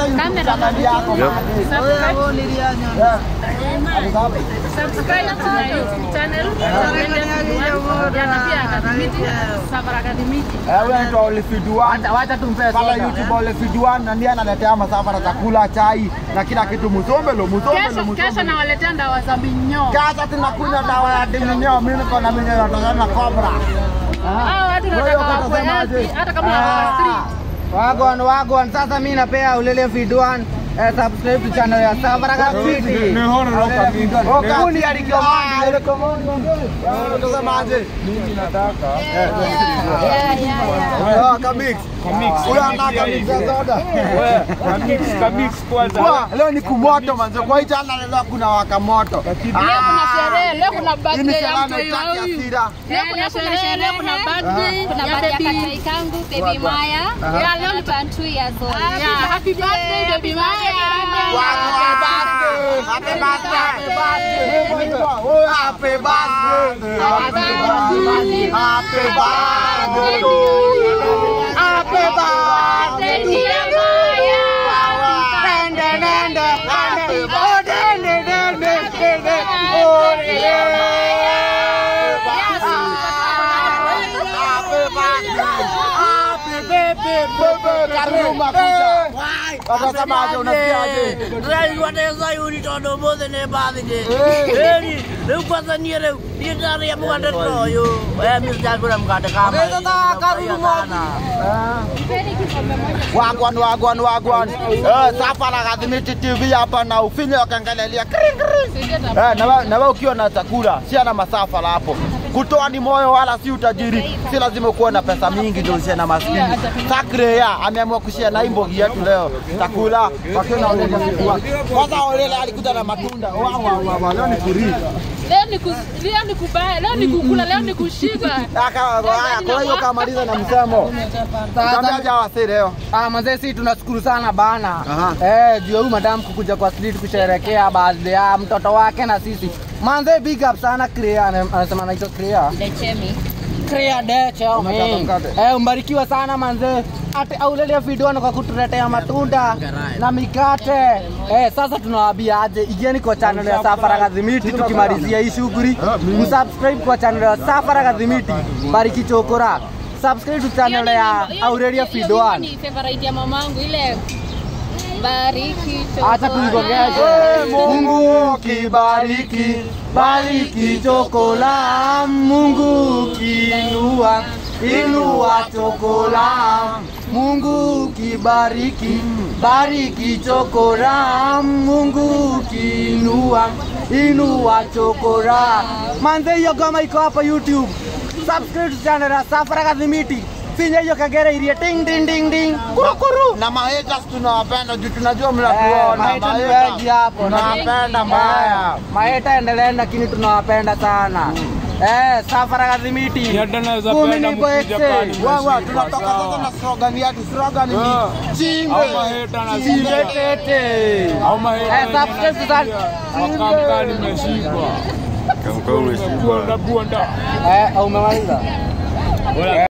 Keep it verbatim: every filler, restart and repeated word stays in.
YouTube channel yako. Subscribe to my YouTube channel. Gathimiti, Safaragathimiti. Wewe ndio ulifiduan. Wacha tumpe pala YouTube ulifiduan na ndiye analetea masafara chakula, chai na kila kitu muzombelo, muzombelo, muzombelo. Kesho na waletea dawa za minyoo. Kesho tunakunywa dawa ya minyoo, mimi niko na minyoo nataka na cobra. Ah, watu nataka wakweli hata kama wa street. Wagwan wagwan sasa mimi napea ulele fiduan. Eh, subscribe to channel ya Safaragathimiti. Ni horo roka mingi. Okuni alikomandi ile komandi. Unatazamaje? Mimi nataka. Yeah, yeah. Ah, kamix. Kamix. Wewe anataka mix soda. Wewe, kamix, kamix kwanza. Kwa leo ni kumoto manze. Kwa hiyo jana leo kuna waka moto. Leo kuna sherehe, leo kuna birthday ya mtu huyu. Leo kuna sherehe, leo kuna birthday, kuna birthday ya katai kangu baby Maya. Yeah, leo ni two years old. Yeah, happy birthday baby Maya. Happy birthday. Happy birthday. Happy birthday. Happy birthday. Happy birthday dear Maya. Dende dende dende. Oh dende dende dende. Oh yeah. Happy birthday. Happy birthday. Karibu makuja. Watazamaje unasikiaje? Rai wanaweza yuri todo mode ne baadhi. Eh, leo kwanza ni leo. Ni ndani ya mkate toyo. Eh, mimi sijakula mkate kama. Sasa karibu mwana. Wagwan wagwan wagwan. Eh, Safaragathimiti T V hapa na ufinye wakangalia kring kring. Eh, na na wewe ukiwa na chakula, si ana masafara hapo. Kutoa ni moyo wala si utajiri. Si lazima kuwa na pesa mingi ndio usiwe na maskini. Sakrea ameamua kushia na imbogi yetu leo. Takula wakiona wale kwa. Kwanza wale alikuja na matunda. Wao wao wao leo ni kuri. Leo ni leo ni kubaya, leo ni kukula, leo ni kushiba. Aka kwa hiyo kamaliza na msemo. Kambiaje wase leo? Ah, mzee sisi tunashukuru sana bana. Eh, juu huyu madam kukuja kwa street kusherehekea birthday ya mtoto wake na sisi. Manze big up sana Crea, anasema anaitwa Crea. Dechemi. Crea Decho. Eh, umbarikiwa sana manze. Ate aulele video kwa kutuletea matunda na mikate. Eh, sasa tunawaambia aje igeni kwa channel ya Safaragathimiti tukimalizia hii shughuli. Msubscribe kwa channel ya Safaragathimiti. Bariki chokora. Subscribe to channel ya Aurelia Video. Ni favorite ya mamangu ile bariki chokora. Acha kuigongeze. Mungu kibariki, bariki chokora. Mungu kiinua, inua chokora. Mungu kibariki, bariki chokora. Mungu kiinua, inua chokora. Manze hiyo kama iko hapa YouTube. Subscribe to channel ya Safaragathimiti. Finya hiyo kagera irie ting ting ting ting. Kuru kuru. Na mahetas tunawapenda juu tunajua mnatuona. Maeta ni wengi hapo. Tunawapenda mbaya. Maeta endelee lakini tunawapenda sana. Eh, Safaragathimiti. Kumi ni boxe. Wawa tunatoka sasa na slogan yetu. Slogan ni chimbe. Chimbe tete. Au maheta. Eh, subscribe sana. Kamka nimeshikwa. Kamka umeshikwa. Eh, au umemaliza?